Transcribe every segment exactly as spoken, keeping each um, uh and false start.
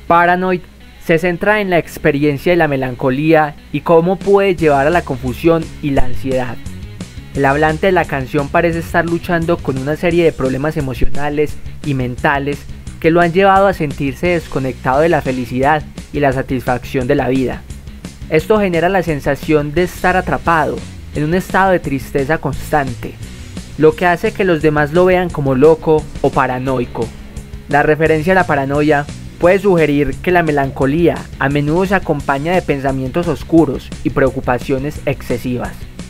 Paranoid se centra en la experiencia de la melancolía y cómo puede llevar a la confusión y la ansiedad. El hablante de la canción parece estar luchando con una serie de problemas emocionales y mentales que lo han llevado a sentirse desconectado de la felicidad y la satisfacción de la vida. Esto genera la sensación de estar atrapado en un estado de tristeza constante, lo que hace que los demás lo vean como loco o paranoico. La referencia a la paranoia puede sugerir que la melancolía a menudo se acompaña de pensamientos oscuros y preocupaciones excesivas.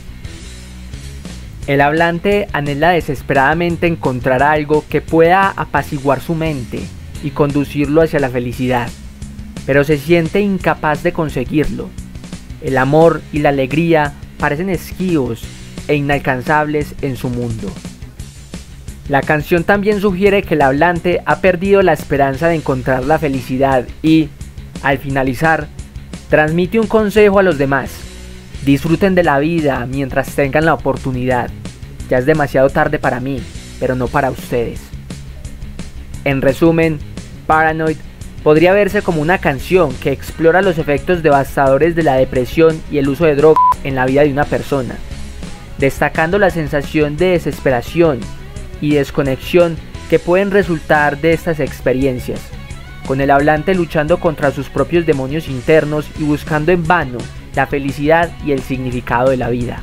El hablante anhela desesperadamente encontrar algo que pueda apaciguar su mente y conducirlo hacia la felicidad, pero se siente incapaz de conseguirlo. El amor y la alegría parecen esquivos e inalcanzables en su mundo. La canción también sugiere que el hablante ha perdido la esperanza de encontrar la felicidad y, al finalizar, transmite un consejo a los demás: disfruten de la vida mientras tengan la oportunidad. Ya es demasiado tarde para mí, pero no para ustedes. En resumen, Paranoid podría verse como una canción que explora los efectos devastadores de la depresión y el uso de drogas en la vida de una persona, destacando la sensación de desesperación y desconexión que pueden resultar de estas experiencias, con el hablante luchando contra sus propios demonios internos y buscando en vano la felicidad y el significado de la vida.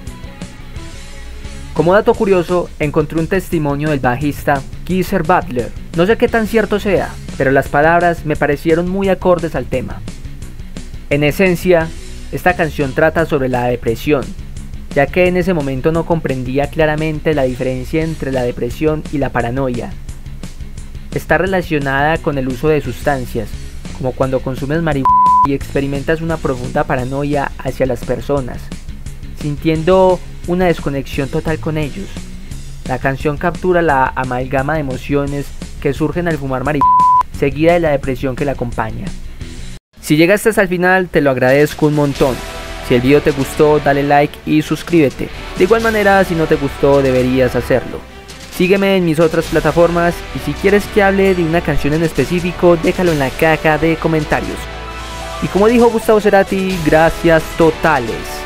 Como dato curioso, encontré un testimonio del bajista Geezer Butler. No sé qué tan cierto sea, pero las palabras me parecieron muy acordes al tema. En esencia, esta canción trata sobre la depresión, ya que en ese momento no comprendía claramente la diferencia entre la depresión y la paranoia. Está relacionada con el uso de sustancias, como cuando consumes marihuana y experimentas una profunda paranoia hacia las personas, sintiendo una desconexión total con ellos. La canción captura la amalgama de emociones que surgen al fumar marihuana, seguida de la depresión que la acompaña. Si llegaste hasta el final, te lo agradezco un montón. Si el video te gustó, dale like y suscríbete. De igual manera, si no te gustó, deberías hacerlo. Sígueme en mis otras plataformas y si quieres que hable de una canción en específico, déjalo en la caja de comentarios. Y como dijo Gustavo Cerati, gracias totales.